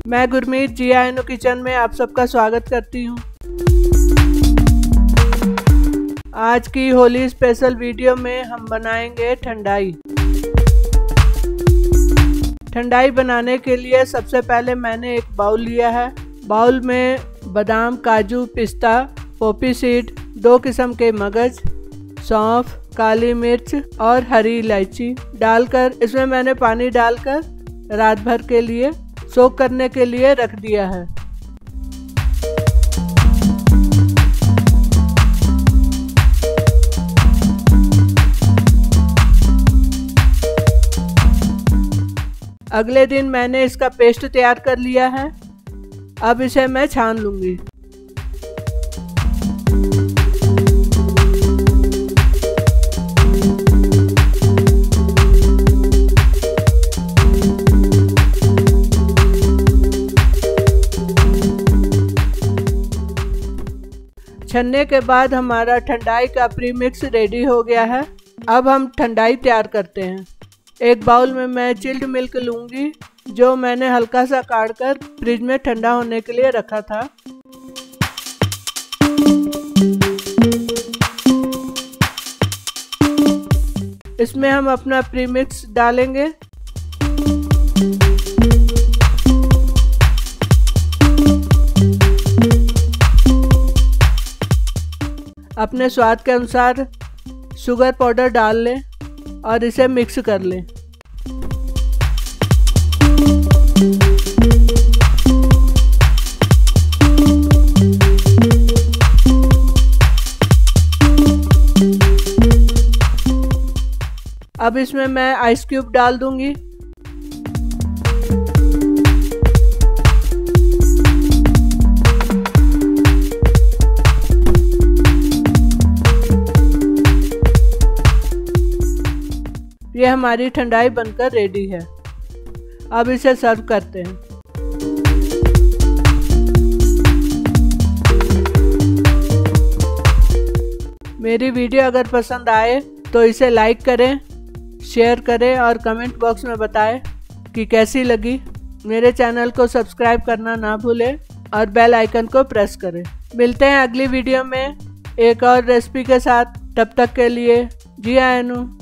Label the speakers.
Speaker 1: मैं गुरमीत जिया किचन में आप सबका स्वागत करती हूँ। आज की होली स्पेशल वीडियो में हम बनाएंगे ठंडाई। ठंडाई बनाने के लिए सबसे पहले मैंने एक बाउल लिया है। बाउल में बादाम, काजू, पिस्ता, पोपी सीड, 2 किस्म के मगज, सौंफ, काली मिर्च और हरी इलायची डालकर इसमें मैंने पानी डालकर रात भर के लिए सोक करने के लिए रख दिया है। अगले दिन मैंने इसका पेस्ट तैयार कर लिया है। अब इसे मैं छान लूंगी। छन्ने के बाद हमारा ठंडाई का प्रीमिक्स रेडी हो गया है। अब हम ठंडाई तैयार करते हैं। एक बाउल में मैं चिल्ड मिल्क लूँगी, जो मैंने हल्का सा काट कर फ्रिज में ठंडा होने के लिए रखा था। इसमें हम अपना प्रीमिक्स डालेंगे। अपने स्वाद के अनुसार शुगर पाउडर डाल लें और इसे मिक्स कर लें। अब इसमें मैं आइस क्यूब डाल दूंगी। ये हमारी ठंडाई बनकर रेडी है। अब इसे सर्व करते हैं। मेरी वीडियो अगर पसंद आए तो इसे लाइक करें, शेयर करें और कमेंट बॉक्स में बताएं कि कैसी लगी। मेरे चैनल को सब्सक्राइब करना ना भूलें और बेल आइकन को प्रेस करें। मिलते हैं अगली वीडियो में एक और रेसिपी के साथ। तब तक के लिए जिया।